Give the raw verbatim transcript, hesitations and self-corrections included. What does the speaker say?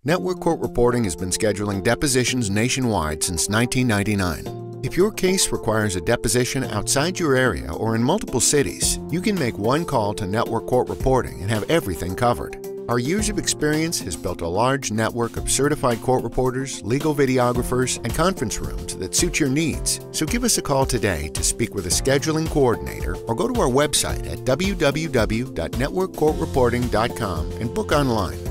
Network Court Reporting has been scheduling depositions nationwide since nineteen ninety-nine. If your case requires a deposition outside your area or in multiple cities, you can make one call to Network Court Reporting and have everything covered. Our years of experience has built a large network of certified court reporters, legal videographers, and conference rooms that suit your needs. So give us a call today to speak with a scheduling coordinator or go to our website at w w w dot network court reporting dot com and book online.